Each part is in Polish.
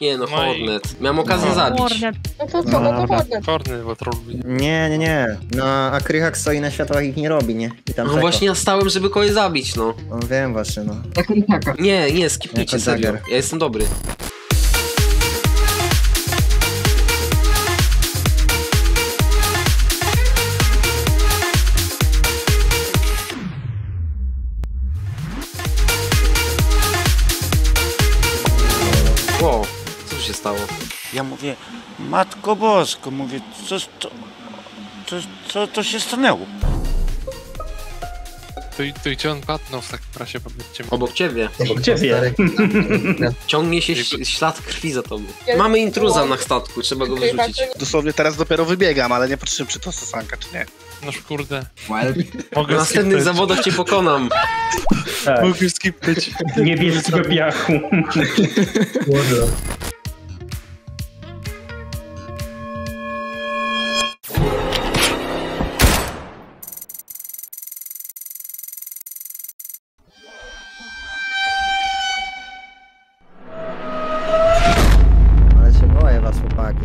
Nie no, Hornet. Miałem okazję zabić. Hornet. No to co, no to Hornet. Hornet, bo to robi. Nie. No, a Krychak stoi na światłach i ich nie robi, nie? I tam No czeka. właśnie ja stałem, żeby kogoś zabić, no. No wiem właśnie, no. Nie, skipnijcie, Jako serio. Jagger. Ja jestem dobry. Wow, co tu się stało? Ja mówię, Matko Bosko, mówię, co to się stanęło? To gdzie on padł w takim razie, powiedzcie mi. Obok ciebie. Ciebie. Ciągnie się ślad krwi za tobą. Mamy intruza na statku, trzeba go wyrzucić. Dosłownie teraz dopiero wybiegam, ale nie patrzyłem, czy to Sasanka, czy nie. Noż kurde. W Mogę następnych skipnąć. zawodach cię pokonam. Mogę skipnąć. Niebieskiego piachu. Ale się boję was, chłopaki.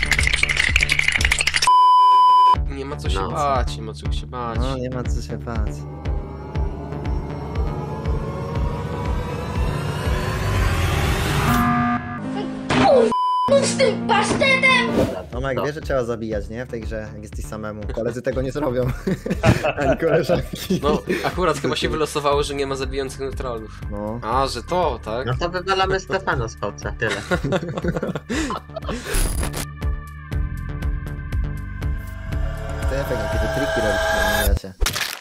Nie ma co się bać, nie ma czego się bać. No, nie ma co się bać. Z tym pasztetem! Tomek, wiesz, że trzeba zabijać, nie? W tej grze, jak jesteś samemu. Koledzy tego nie zrobią. Ani koleżanki. No, akurat chyba się wylosowało, że nie ma zabijających neutralów. No. A, że to, tak? No to wywalamy Stefana z fałca, tyle. Ty efekt, jakie ty triki robisz, nie wiecie.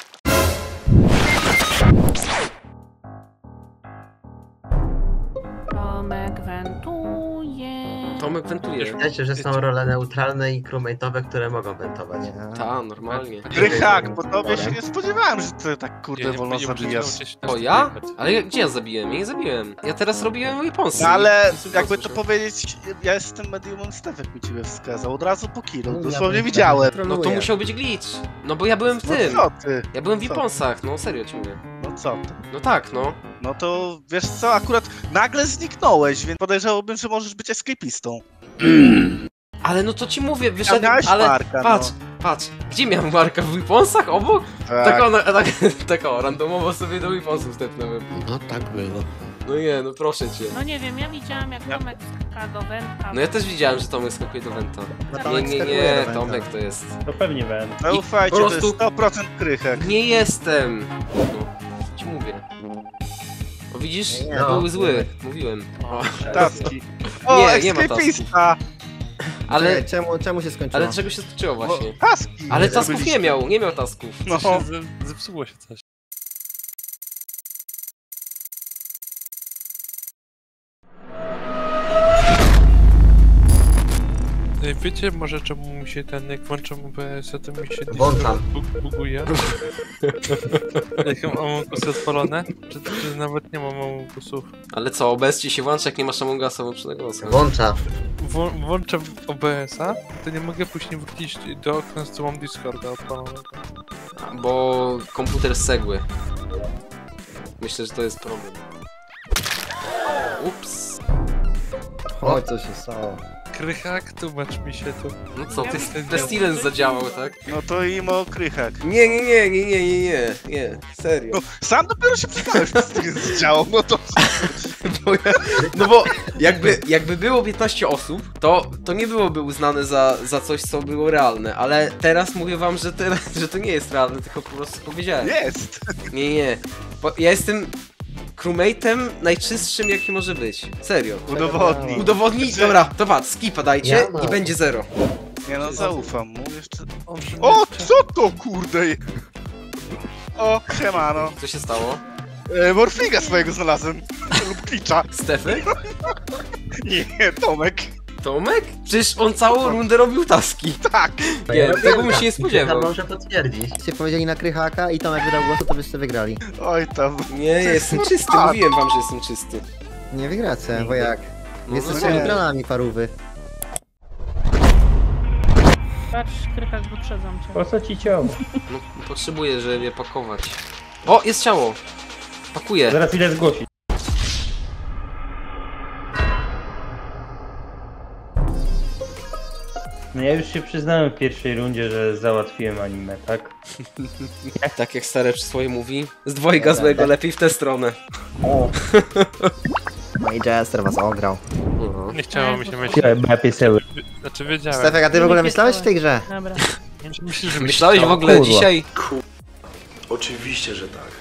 Tomek wentuje. Tomek wentuje. Wiecie, że są role neutralne i crewmate'owe, które mogą wentować. Ta, normalnie. Krychak, bo tobie się nie spodziewałem, że ty tak kurde wolno zabijasz. O, ja? Ale gdzie ja zabiłem? Ja nie zabiłem. Ja teraz robiłem weaponsy. No ale I- jakby to powiedzieć, ja jestem mediumem Stefek mi ciebie wskazał, od razu po killu, No, dosłownie ja widziałem. No to musiał być glitch. No bo ja byłem w tym. No co ty? Ja byłem w Co? weaponsach, no serio ci mówię. No co ty? No tak, no. No to wiesz co, akurat nagle zniknąłeś, więc podejrzewałbym, że możesz być escapistą. Ale no to ci mówię, wyszedłem, miałeś ale Marka, patrz, patrz. Gdzie miałem Marka? W weaponsach obok? Tak o, randomowo sobie do weaponsów stepnąłem. No tak było. No nie, no proszę cię. No nie wiem, ja widziałam jak Tomek skaka do węta. No ja też widziałem, że Tomek skakuje do Wenta. No, Nie, Tomek nie, skakuje nie, do Wenta. Tomek to jest. To pewnie węd. Zaufajcie, po to prostu- jest 100% Krychak. Nie jestem! No, co ci mówię. O widzisz? Nie, Był no. zły, mówiłem. O, Taski. O, nie ma escapista! ale, Czemu się skończyło? ale czego się skończyło właśnie? Taski! Ale tasków nie miał tasków. No. Coś się zepsuło się coś. Wiecie może czemu mi się jak włączam OBS-a, to mi się Włączam. buguje? Jak mam Among-Usy odpalone? Czy nawet nie mam Among-Usów? Ale co, OBS ci się włącza, jak nie masz Among Usa włączonego głosu? Włącza. Włączam OBS-a, to nie mogę później wrócić do okna, z którą mam Discorda odpalonego. Bo komputer segły. Myślę, że to jest problem. Ups. Oj, co się stało? Krychak, tłumacz mi się tu. No co, ty Pestilence zadziałał, tak? No to imo Krychak. Nie, serio. No, sam dopiero się przyznałeś, że z działą, no to... No bo jakby było 15 osób, to nie byłoby uznane za coś, co było realne, ale teraz mówię wam, że to nie jest realne, tylko po prostu powiedziałem. Jest! Nie. Bo ja jestem crewmate'em najczystszym, jaki może być. Serio. Udowodnij. Udowodnij? Dobra, to patrz, skipa dajcie Ja mam. i będzie 0. Nie no, zaufam mu jeszcze... On O, co to kurde? O, siemano. Co się stało? Morfiga swojego znalazłem. Lub klicza. Stefy? Nie, Tomek. Tomek? Przecież on całą rundę robił taski. Tak. Nie, tego bym się nie spodziewał. To może potwierdzić. Jeśli powiedzieli na Krychaka i Tomek wydał głos, to byście wygrali. Oj tam. Nie, jestem czysty, mówiłem wam, że jestem czysty. Nie wygracie, bo jak? No, Jesteście nie. neutralami, parówy. Patrz, Krychak, wyprzedzam cię. Po co ci ciało? No, potrzebuję, żeby je pakować. O, jest ciało! Pakuję. Zaraz idę zgłosić. No ja już się przyznałem w pierwszej rundzie, że załatwiłem anime, tak? Tak jak stare przysłowie mówi, z dwojga złego lepiej w tę stronę. No i Jester was ograł. Nie chciało mi się myśleć. Ja pieseły. Znaczy wiedziałem. Stefek, a ty w ogóle myślałeś w tej grze? Dobra. Myślisz, że Myślałeś w ogóle Kurwa. dzisiaj? Oczywiście, że tak.